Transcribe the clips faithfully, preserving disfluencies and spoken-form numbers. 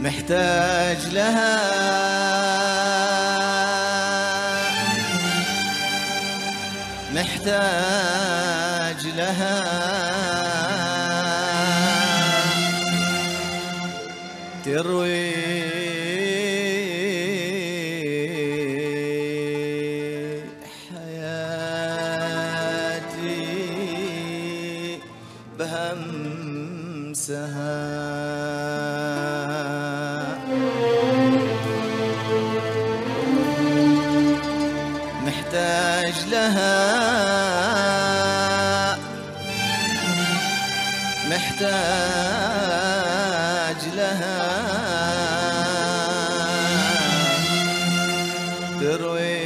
محتاج لها محتاج لها تروي حياتي بهمسها محتاج لها محتاج لها تروي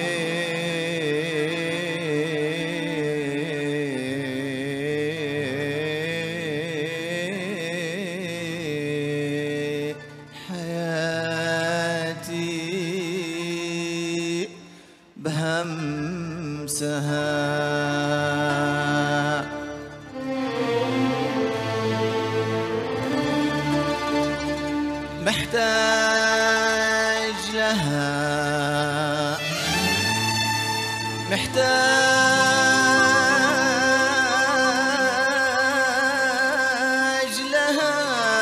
حياتي بهمسها محتاج لها محتاج لها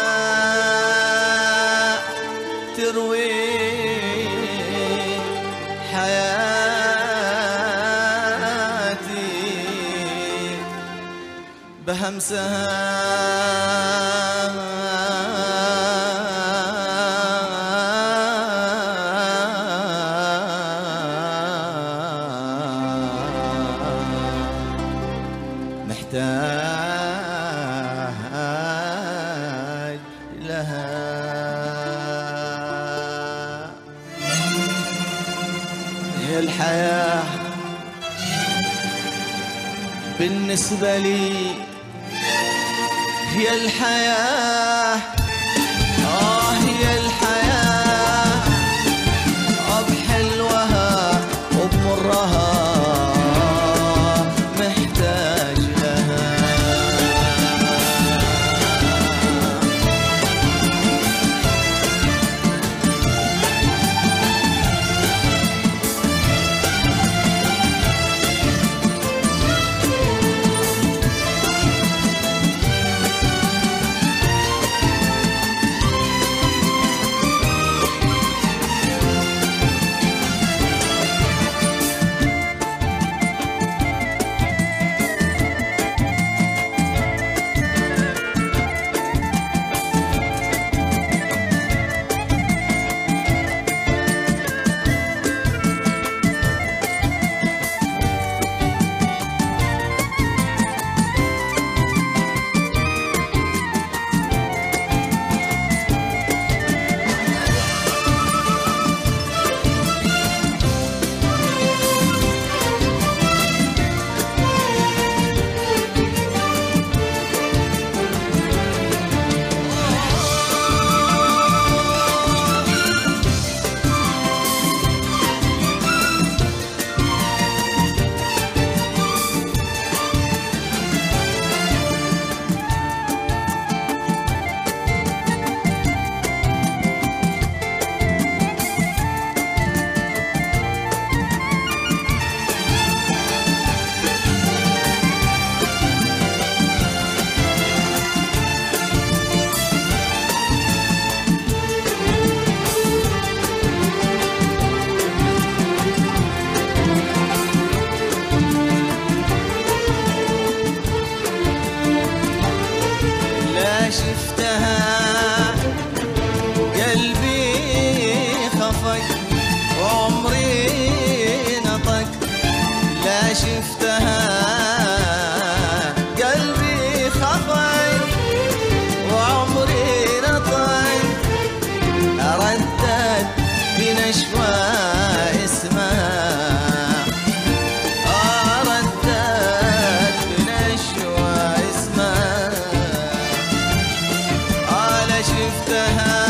تروي حياتي بهمسها محتاج لها هي الحياة بالنسبة لي هي الحياة آه هي الحياة بحلوها وبمرها محتاج لها شفتها قلبي خفق وعمري نطق لا شفتها قلبي خفق وعمري نطق أردت بنشوى اسمها شفتها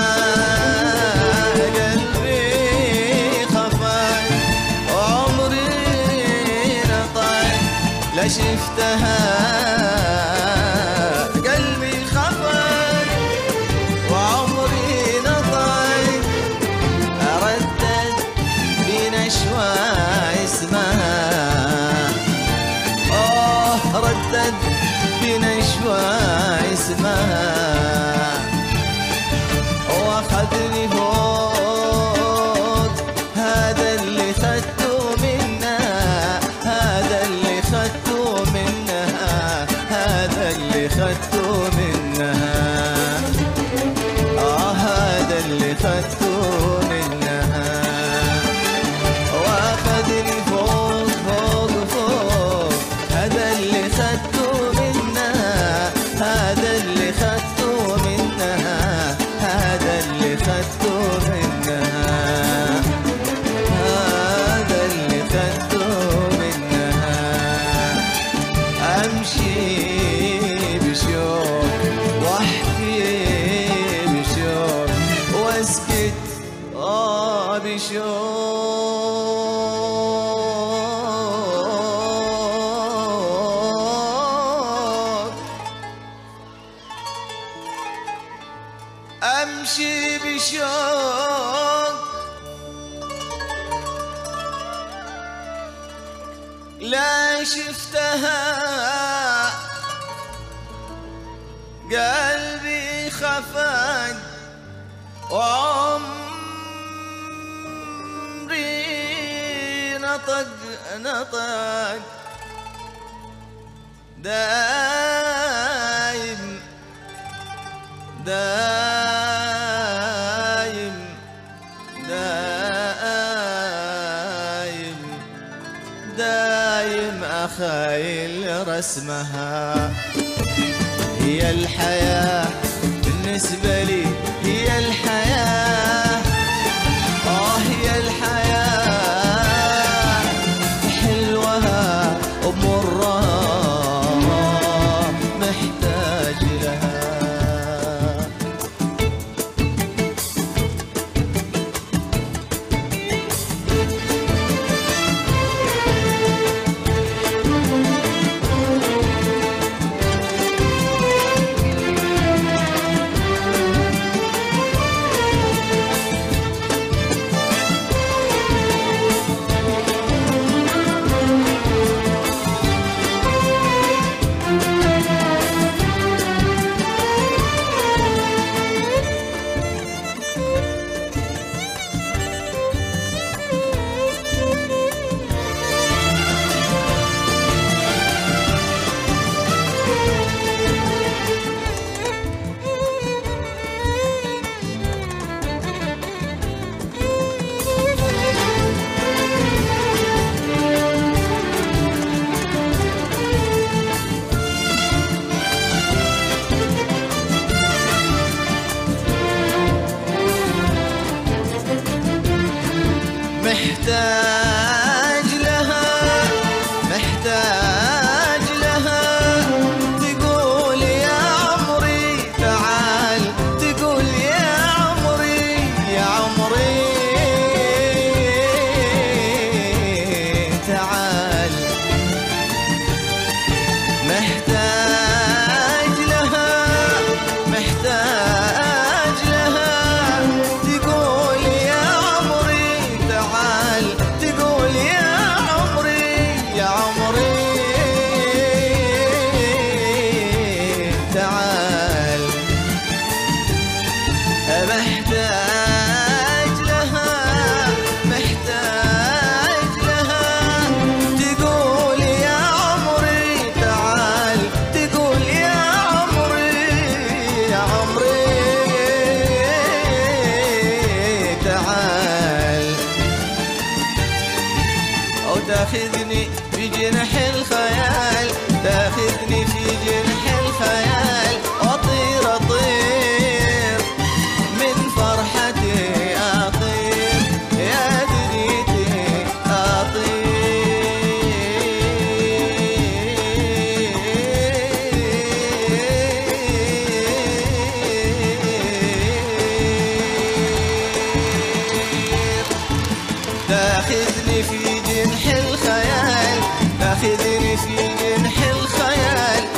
قلبي خفق وعمري نطق لا شفتها قلبي خفق وعمري نطق بنشوى اسمها، واخذني فوق هذا اللي خدته منها، هذا اللي خدته منها، هذا اللي خدته منها، آه هذا اللي خدته منها، واخذني فوق فوق فوق هذا اللي خدته منها، هذا اللي خدته منها، هذا اللي خدته منها، هذا اللي خدته منها. امشي بشوق واحكي بشوق واسكت اه بشوق، امشي بشوق لا شفتها قلبي خفق وعمري نطق نطق دايم دايم دايم دايم أخيل رسمها. هي الحياة بالنسبة لي هي الحياة، آه هي الحياة حلوها ومرها محتاج لها. محتاج لها محتاج لها تقول يا عمري تعال، تقول يا عمري يا عمري تعال. محتاج لها محتاج لها تقول يا عمري تعال، تقول يا عمري يا عمري تعال. محتاج لها محتاج لها تقول يا عمري تعال، تقول يا عمري يا عمري تعال. أو تاخذني في جناح الخيال، تاخذني في جناح الخيال أطير أطير من فرحتي أطير يا دنيتي أطير. تاخذني في جنح الخيال، تاخذني في جنح الخيال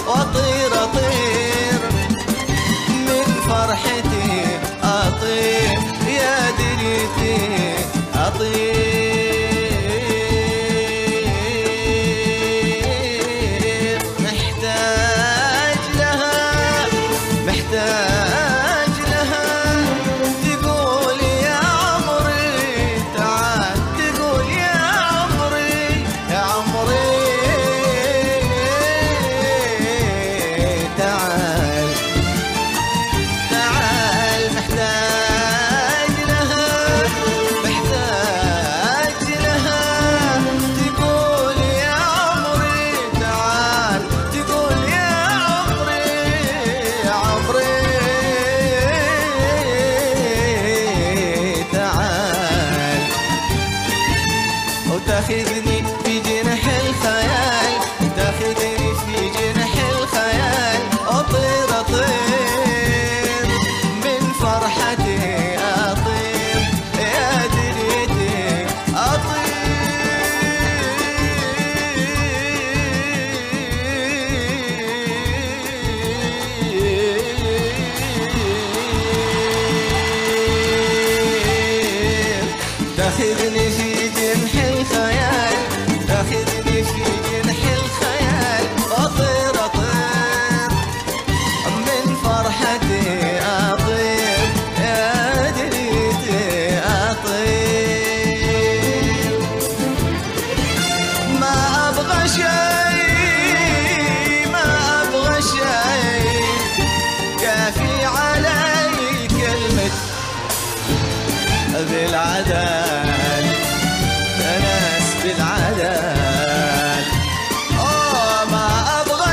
بالعدل يا ناس بالعدل. آه ما أبغى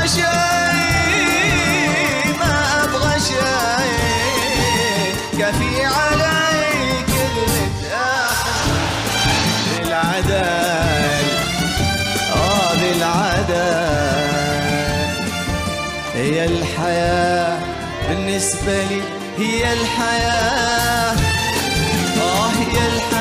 شيء ما أبغى شيء كفي علي كلمة بالعدل. آه بالعدل هي الحياة بالنسبة لي هي الحياة. آه هي الحياة